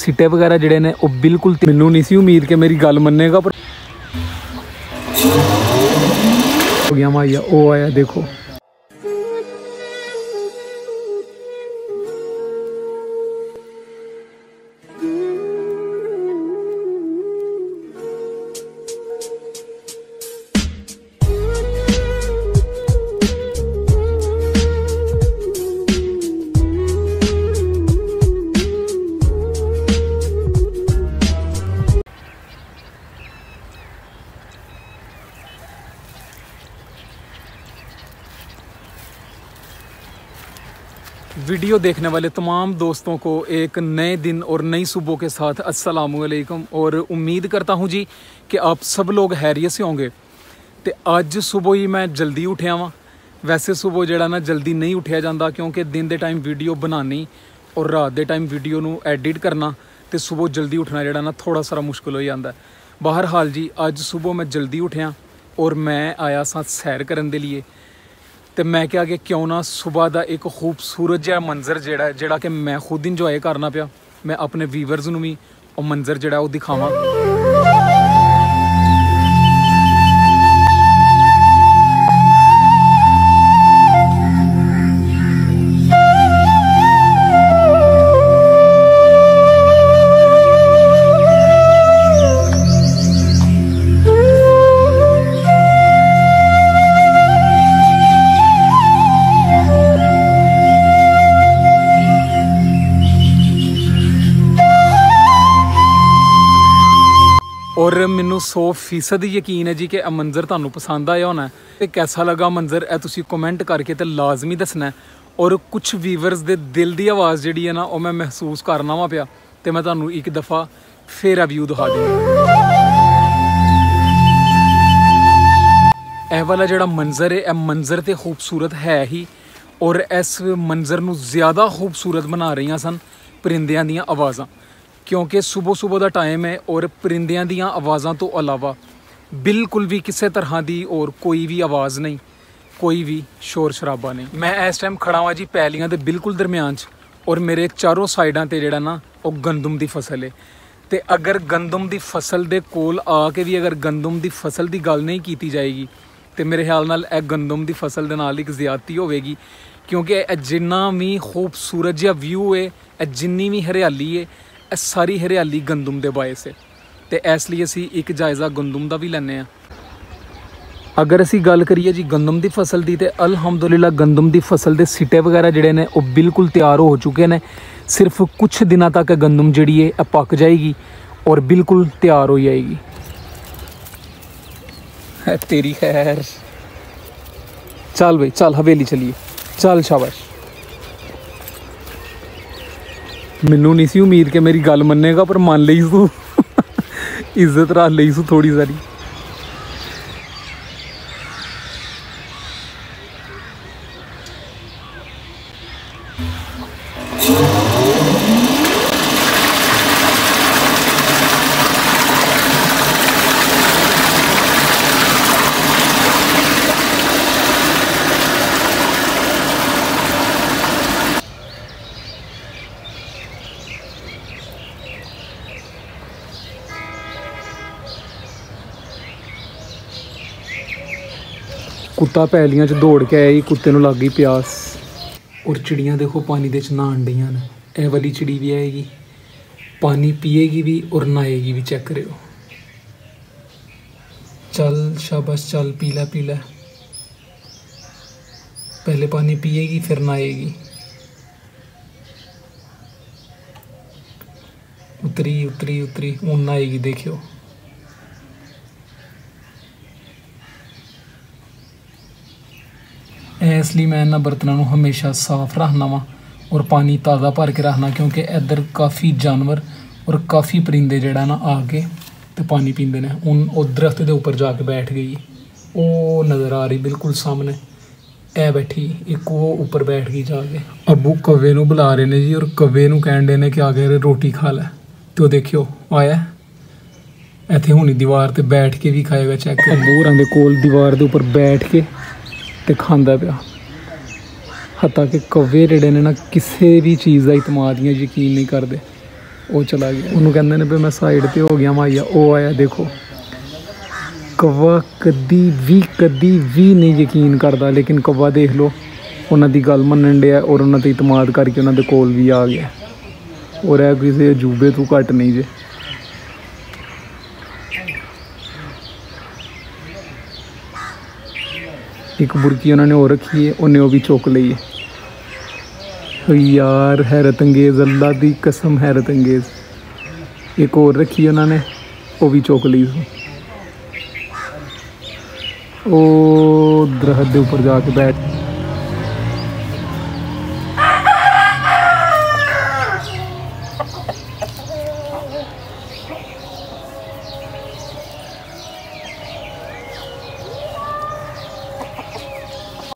सीटे वगैरह जिहड़े ने वो बिल्कुल मैनू नहीं सी उम्मीद कि मेरी गल मन्नेगा, पर हो गया माइया वो आया देखो। वीडियो देखने वाले तमाम दोस्तों को एक नए दिन और नई सुबह के साथ अस्सलामुअलैकुम, और उम्मीद करता हूँ जी कि आप सब लोग हैरियत से होंगे। तो अज सुबह ही मैं जल्दी उठिया वा। वैसे सुबह जड़ा ना जल्दी नहीं उठिया जाता, क्योंकि दिन के टाइम वीडियो बनानी और रात के टाइम वीडियो नू एडिट करना, तो सुबह जल्दी उठना जड़ा ना थोड़ा सारा मुश्किल हो जाता है। बहरहाल जी अज सुबह मैं जल्दी उठिया और मैं आया सा सैर करने के लिए। तो मैं क्या कि क्यों ना सुबह का एक खूबसूरत जिहा मंजर जिहड़ा कि मैं खुद इंजॉय करना पिया, मैं अपने व्यूवर्स नूं भी वो मंजर जिहड़ा वो दिखावां। और मैनू 100% यकीन है जी कि मंजर तुहानू पसंद आया होना है। तो कैसा लगा मंजर ए तुसी कमेंट करके तो लाजमी दसना है। और कुछ व्यूवर्स दे दिल की आवाज़ जी है ना वो मैं महसूस करना वा पिया, तो मैं तुहानू एक दफ़ा फिर व्यू दिखा दूँगा। यह वाला जोड़ा मंजर है, यह मंजर तो खूबसूरत है ही, और इस मंजर नू ज़्यादा खूबसूरत बना रही सन परिंदियां दियां आवाज़ां, क्योंकि सुबह सुबह का टाइम है और परिंदियां दियां आवाज़ों तो अलावा बिल्कुल भी किसी तरह की और कोई भी आवाज़ नहीं, कोई भी शोर शराबा नहीं। मैं इस टाइम खड़ा हुआ जी पैलियां दे बिल्कुल दरम्यान च, और मेरे चारों साइडों ते जेड़ा ना वो गंदम की फसल है। तो अगर गंदम की फसल दे कोल आके भी अगर गंदम की फसल की गल नहीं की जाएगी, तो मेरे ख्याल नाल यह गंदम की फसल के नाल एक ज़्यादती होगी, क्योंकि जिन्ना भी खूबसूरत जिहा व्यू है, जिन्नी भी हरियाली है, सारी हरियाली गंदम के बायस है। तो इसलिए असी एक जायज़ा गंदम का भी लैने आ। अगर असी गल करिए जी गंदम की फसल की, तो अलहमदुलिल्लाह गंदम की फसल के सिटे वगैरह जोड़े ने वो बिल्कुल तैयार हो चुके हैं। सिर्फ कुछ दिनों तक गंदम जी है पक जाएगी और बिल्कुल तैयार हो जाएगी। है तेरी खैर, चल भाई चल हवेली चलिए, चल शाबाश। मैनू नहीं सी उम्मीद कि मेरी गल मन्नेगा, पर मान ली तू इज्जत रख ली तू थोड़ी सारी। कुत्ता पैलियां च दौड़ के आया, कुत्ते नूं लग गई प्यास। और चिड़ियाँ देखो पानी दे च नहान डईयां ने। यह वाली चिड़ी भी आएगी, पानी पिएगी भी और नहाएगी भी। चेक करो, चल शाबाश चल पी लै पी लै। पहले पानी पिएगी फिर नहाएगी। उतरी उतरी उतरी हूँ नहाएगी, देखियो। इसलिए मैं इन्होंने बर्तनों को हमेशा साफ रखना वा और पानी ताज़ा भर के रखना, क्योंकि इधर काफ़ी जानवर और काफ़ी परिंदे जड़ा ना आके तो पानी पींदे ने। हूँ उस दरख्त के उपर जाके बैठ गई, वो नज़र आ रही बिल्कुल सामने, ए बैठी एक वो ऊपर बैठ गई जाके। अबू कव्वे नूं बुला रहे ने जी, और कव्वे नूं कहण डे ने कि आके रोटी खा लै। तो देखियो आया इत्थे हुणी दीवार ते बैठ के भी खाएगा। चेक अबू होरां दे कोल दीवार के उपर बैठ के ते खांदा पिया। हत्ता कि कव्वे जेहड़े ने ना किसी भी चीज़ का इतमाद या यकीन नहीं करते। वो चला गया। उन्होंने कहते ने भी मैं साइड पे हो गया माइया, वो आया देखो। कौवा कदी भी नहीं यकीन करता, लेकिन कौवा देख लो उन्होंने गल मनन दिया और उन्होंने इतमाद करके उन्होंने कोल भी आ गया। और है किसी अजूबे तो घट नहीं जे। एक बुरकी उन्होंने और रखी है, उन्हें वो भी चुक ली है। यार हैरत अंगेज, अल्लाह दी कसम हैरत अंगेज। एक और रखी है उन्होंने, वो भी चुक ली। ओ दरख्त के ऊपर जाके बैठ